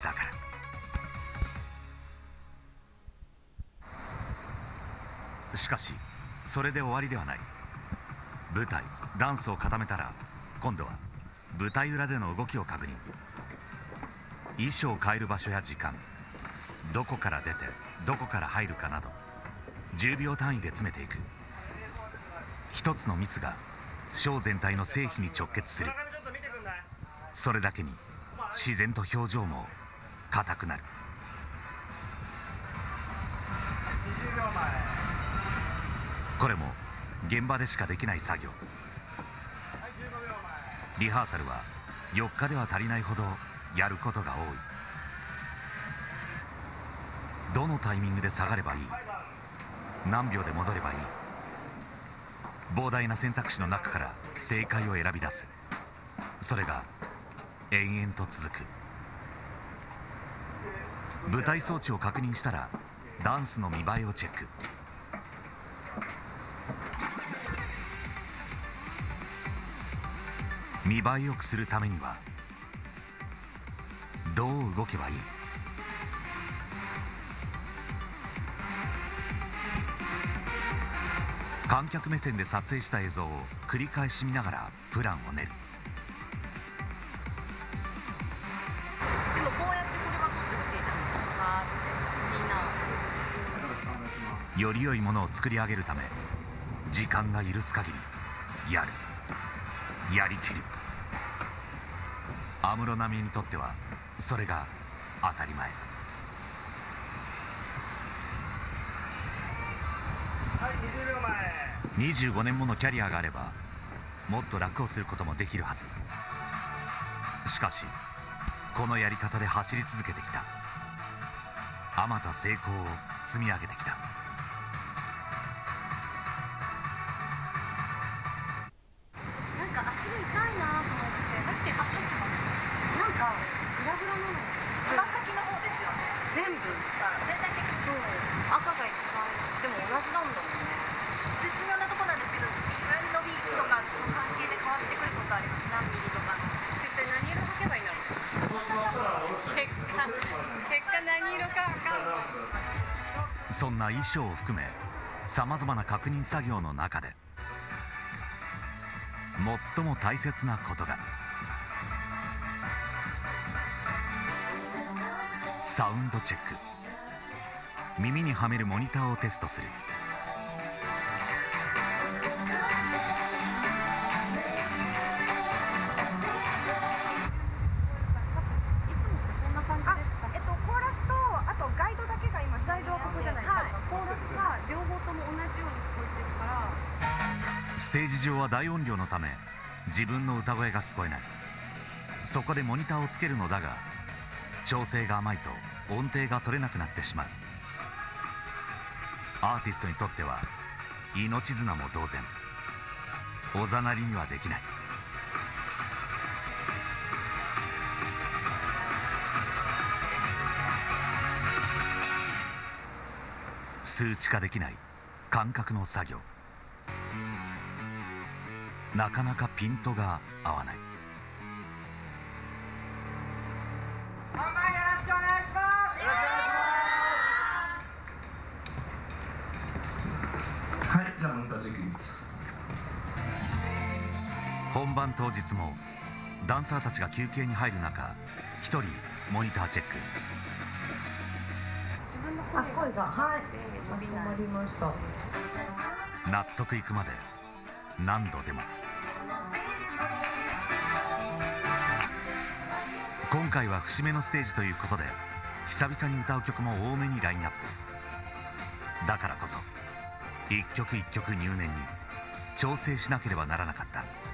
だから。しかしそれで終わりではない。舞台ダンスを固めたら、今度は舞台裏での動きを確認。衣装を変える場所や時間、どこから出てどこから入るかなど10秒単位で詰めていく。一つのミスがショー全体の成否に直結する。それだけに自然と表情も硬くなる。これも現場でしかできない作業。リハーサルは4日では足りないほどやることが多い。どのタイミングで下がればいい、何秒で戻ればいい、膨大な選択肢の中から正解を選び出す。それが延々と続く。舞台装置を確認したらダンスの見栄えをチェック。見栄えよくするためにはどう動けばいい。観客目線で撮影した映像を繰り返し見ながらプランを練る。 でもこうやってこれは撮ってほしいじゃん。わーってみんなはより良いものを作り上げるため、時間が許す限りやる、やりきる。安室奈美恵にとってはそれが当たり前。25年ものキャリアがあればもっと楽をすることもできるはず。しかしこのやり方で走り続けてきた。あまた成功を積み上げてきた。 なんか足が痛いなと思って入ってます。なんかグラグラなの。つま先の方ですよね。全部全体的にそう赤が一番。でも同じなんだもんね。絶妙なとこなんですけど、伸びとかの関係で変わってくることあります。何ミリとかの。絶対何色履けばいいの。結果何色か分かんない。 そんな衣装を含めさまざまな確認作業の中で最も大切なことがサウンドチェック。耳にはめるモニターをテストする。ステージ上は大音量のため自分の歌声が聞こえない。そこでモニターをつけるのだが、調整が甘いと音程が取れなくなってしまう。アーティストにとっては命綱も同然。おざなりにはできない。数値化できない感覚の作業。なかなかピントが合わない。 本番よろしくお願いします。はい、じゃあモニターチェックです。 本番当日もダンサーたちが休憩に入る中、一人モニターチェック。 声がはい収まりました。 納得いくまで何度でも。今回は節目のステージということで久々に歌う曲も多めにラインナップ。だからこそ一曲一曲入念に調整しなければならなかった。